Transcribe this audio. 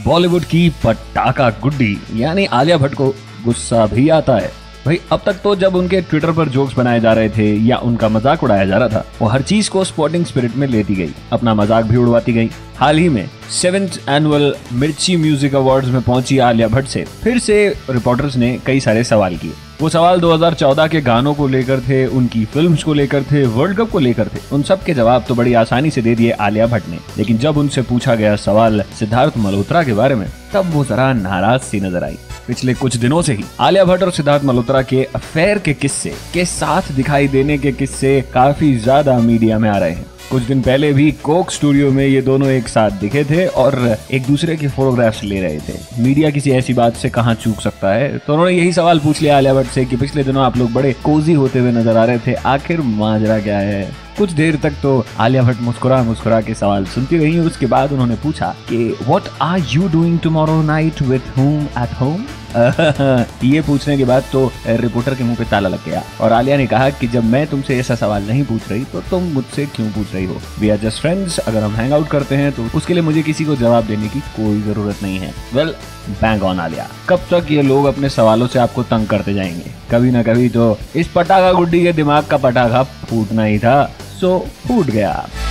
बॉलीवुड की पटाखा गुड्डी यानी आलिया भट्ट को गुस्सा भी आता है। भाई अब तक तो जब उनके ट्विटर पर जोक्स बनाए जा रहे थे या उनका मजाक उड़ाया जा रहा था, वो हर चीज को स्पोर्टिंग स्पिरिट में लेती गई, अपना मजाक भी उड़वाती गई। हाल ही में 7th एनुअल मिर्ची म्यूजिक अवार्ड्स में पहुंची आलिया भट्ट से फिर से रिपोर्टर्स ने कई सारे सवाल किए। वो सवाल 2014 के गानों को लेकर थे, उनकी फिल्म्स को लेकर थे, वर्ल्ड कप को लेकर थे। उन सब के जवाब तो बड़ी आसानी से दे दिए आलिया भट्ट ने, लेकिन जब उनसे पूछा गया सवाल सिद्धार्थ मल्होत्रा के बारे में, तब वो जरा नाराज सी नजर आई। पिछले कुछ दिनों से ही आलिया भट्ट और सिद्धार्थ मल्होत्रा के अफेयर के किस्से के साथ दिखाई देने के किस्से काफी ज्यादा मीडिया में आ रहे हैं। कुछ दिन पहले भी कोक स्टूडियो में ये दोनों एक साथ दिखे थे और एक दूसरे की फोटोग्राफ्स ले रहे थे। मीडिया किसी ऐसी बात से कहां चूक सकता है, तो उन्होंने यही सवाल पूछ लिया आलिया भट्ट से कि पिछले दिनों आप लोग बड़े कोजी होते हुए नजर आ रहे थे, आखिर माजरा क्या है। कुछ देर तक तो आलिया भट्ट मुस्कुरा मुस्कुरा के सवाल सुनती रही। उसके बाद उन्होंने पूछा कि what are you doing tomorrow night with whom at home. ये पूछने के बाद तो रिपोर्टर के मुंह पे ताला लग गया और आलिया ने कहा कि जब मैं तुमसे ऐसा सवाल नहीं पूछ रही तो तुम मुझसे क्यों पूछ रही हो। वी आर जस्ट फ्रेंड्स, अगर हम हैंग आउट करते हैं तो उसके लिए मुझे किसी को जवाब देने की कोई जरूरत नहीं है। Well, bang on Alia. कब तक ये लोग अपने सवालों से आपको तंग करते जाएंगे? कभी ना कभी तो इस पटाखा गुड्डी के दिमाग का पटाखा फूटना ही था, सो फूट गया।